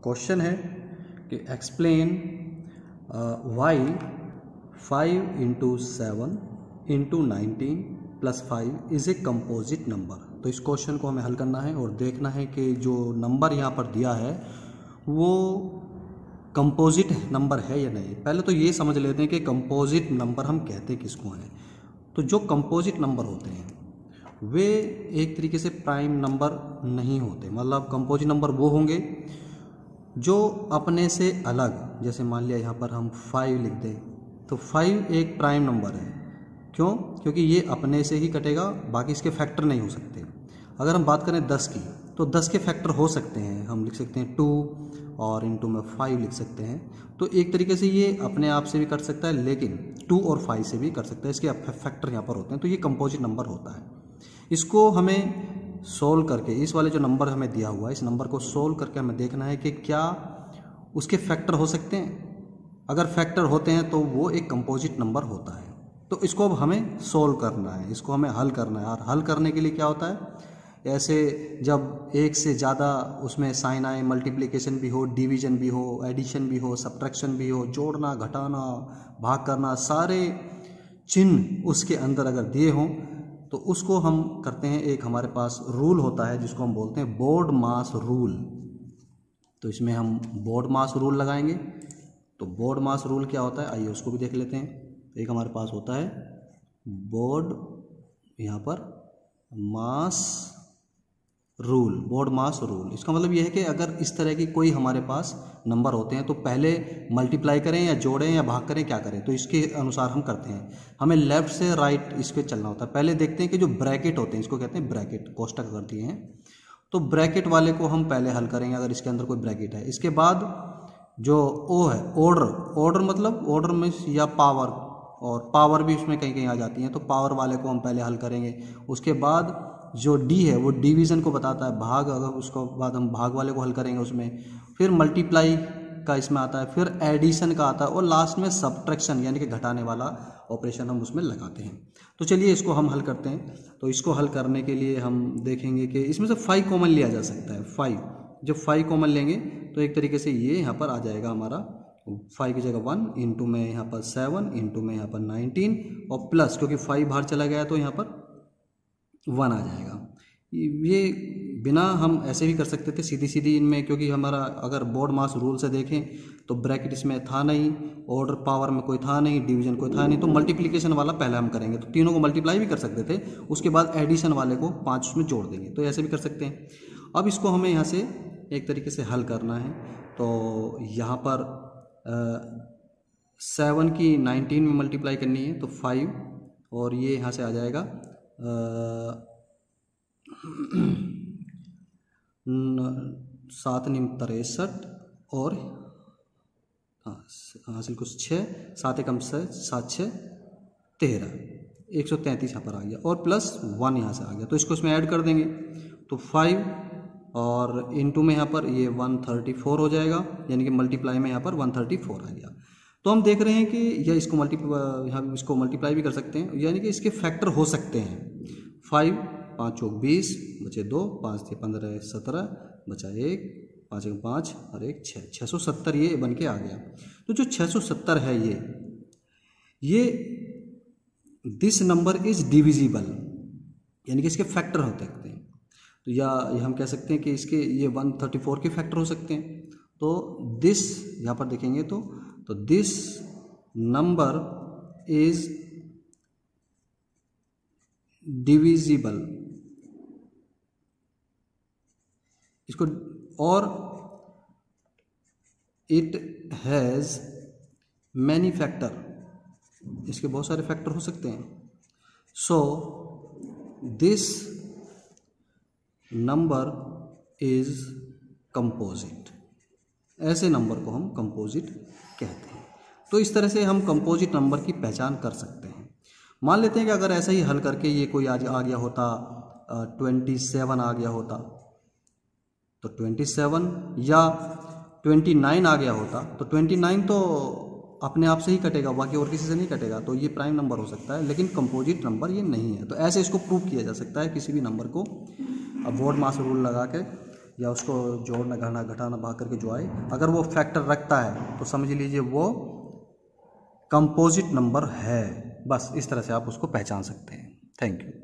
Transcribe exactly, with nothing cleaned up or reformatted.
Question है कि explain why five into seven into nineteen plus five is a composite number. तो इस question को हमें हल करना है और देखना है कि जो नंबर यहाँ पर दिया है वो कंपोजिट नंबर है या नहीं। पहले तो ये समझ लेते हैं कि कंपोजिट नंबर हम कहते किसको हैं। तो जो कंपोजिट नंबर होते हैं वे एक तरीके से प्राइम नंबर नहीं होते। मतलब कंपोजिट नंबर वो होंगे जो अपने से अलग, जैसे मान लिया यहाँ पर हम फाइव लिख दें तो फाइव एक प्राइम नंबर है। क्यों? क्योंकि ये अपने से ही कटेगा, बाकी इसके फैक्टर नहीं हो सकते। अगर हम बात करें दस की तो दस के फैक्टर हो सकते हैं, हम लिख सकते हैं टू और इनटू में फाइव लिख सकते हैं। तो एक तरीके से ये अपने आप से भी कर सकता है, लेकिन टू और फाइव से भी कर सकता है, इसके फैक्टर यहाँ पर होते हैं। तो ये कंपोजिट नंबर होता है। इसको हमें सोल्व करके, इस वाले जो नंबर हमें दिया हुआ है इस नंबर को सोल्व करके हमें देखना है कि क्या उसके फैक्टर हो सकते हैं। अगर फैक्टर होते हैं तो वो एक कंपोजिट नंबर होता है। तो इसको अब हमें सोल्व करना है, इसको हमें हल करना है। और हल करने के लिए क्या होता है, ऐसे जब एक से ज़्यादा उसमें साइन आए, मल्टीप्लिकेशन भी हो, डिवीजन भी हो, एडिशन भी हो, सब्ट्रैक्शन भी हो, जोड़ना, घटाना, भाग करना, सारे चिन्ह उसके अंदर अगर दिए हों तो उसको हम करते हैं। एक हमारे पास रूल होता है जिसको हम बोलते हैं बोर्ड मास रूल। तो इसमें हम बोर्ड मास रूल लगाएंगे। तो बोर्ड मास रूल क्या होता है आइए उसको भी देख लेते हैं। एक हमारे पास होता है बोर्ड, यहाँ पर mass rule, BODMAS rule. इसका मतलब यह है कि अगर इस तरह की कोई हमारे पास नंबर होते हैं तो पहले मल्टीप्लाई करें या जोड़ें या भाग करें, क्या करें, तो इसके अनुसार हम करते हैं। हमें लेफ्ट से राइट इस पर चलना होता है। पहले देखते हैं कि जो ब्रैकेट होते हैं, इसको कहते हैं ब्रैकेट, कोष्टक कर दिए हैं तो ब्रैकेट वाले को हम पहले हल करेंगे अगर इसके अंदर कोई ब्रैकेट है। इसके बाद जो ओ है, ऑर्डर, ऑर्डर मतलब ऑर्डर में या पावर, और पावर भी उसमें कहीं कहीं आ जाती हैं, तो पावर वाले को हम पहले हल करेंगे। उसके बाद जो डी है वो डिवीज़न को बताता है, भाग, अगर उसको बाद हम भाग वाले को हल करेंगे उसमें। फिर मल्टीप्लाई का इसमें आता है, फिर एडिशन का आता है, और लास्ट में सब्ट्रैक्शन यानी कि घटाने वाला ऑपरेशन हम उसमें लगाते हैं। तो चलिए इसको हम हल करते हैं। तो इसको हल करने के लिए हम देखेंगे कि इसमें से फाइव कॉमन लिया जा सकता है। फाइव, जब फाइव कॉमन लेंगे तो एक तरीके से ये यहाँ पर आ जाएगा हमारा फाइव की जगह वन, इंटू में यहाँ पर सेवन, इंटू में यहाँ पर नाइनटीन, और प्लस क्योंकि फाइव बाहर चला गया तो यहाँ पर वन आ जाएगा। ये बिना हम ऐसे भी कर सकते थे सीधी सीधी इनमें, क्योंकि हमारा अगर बोर्ड मास रूल से देखें तो ब्रैकेट इसमें था नहीं, ऑर्डर पावर में कोई था नहीं, डिवीजन कोई था नहीं, तो मल्टीप्लिकेशन वाला पहले हम करेंगे। तो तीनों को मल्टीप्लाई भी कर सकते थे, उसके बाद एडिशन वाले को पाँच उसमें जोड़ देंगे, तो ऐसे भी कर सकते हैं। अब इसको हमें यहाँ से एक तरीके से हल करना है। तो यहाँ पर सेवन की नाइनटीन में मल्टीप्लाई करनी है तो फाइव, और ये यहाँ से आ जाएगा सात निम तिरसठ, और हाँ हासिल कुछ छः, सात एकम से सात छः तेरह, एक सौ तैंतीस यहाँ पर आ गया, और प्लस वन यहाँ से आ गया। तो इसको इसमें ऐड कर देंगे तो फाइव और इनटू में यहाँ पर ये वन थर्टी फोर हो जाएगा, यानी कि मल्टीप्लाई में यहाँ पर वन थर्टी फोर आ गया। तो हम देख रहे हैं कि यह इसको मल्टीप्लाई, यहाँ इसको मल्टीप्लाई भी कर सकते हैं, यानी कि इसके फैक्टर हो सकते हैं। फाइव पाँच चौक बीस, बचे दो, पाँच थे पंद्रह, सत्रह, बचा एक, पाँच एक पाँच और एक छः, छः सौ सत्तर ये बन के आ गया। तो जो छः सौ सत्तर है ये ये दिस नंबर इज डिविजिबल, यानी कि इसके फैक्टर हो सकते हैं। तो या हम कह सकते हैं कि इसके ये वन थर्टी फोर के फैक्टर हो सकते हैं। तो दिस यहाँ पर देखेंगे तो तो दिस नंबर इज डिविजिबल, इसको, और इट हैज़ मैनी फैक्टर, इसके बहुत सारे फैक्टर हो सकते हैं। So this number is composite, ऐसे नंबर को हम कंपोजिट कहते हैं। तो इस तरह से हम कंपोजिट नंबर की पहचान कर सकते हैं। मान लेते हैं कि अगर ऐसा ही हल करके ये कोई आज आ गया होता, ट्वेंटी सेवन आ गया होता, तो ट्वेंटी सेवन या ट्वेंटी नाइन आ गया होता, तो ट्वेंटी नाइन तो अपने आप से ही कटेगा, बाकी और किसी से नहीं कटेगा, तो ये प्राइम नंबर हो सकता है, लेकिन कंपोजिट नंबर ये नहीं है। तो ऐसे इसको प्रूव किया जा सकता है किसी भी नंबर को, अब बोर्ड मास रूल लगा के या उसको जोड़ना घटाना घटाना भाग करके जो आए, अगर वो फैक्टर रखता है तो समझ लीजिए वो कंपोजिट नंबर है। बस इस तरह से आप उसको पहचान सकते हैं। Thank you.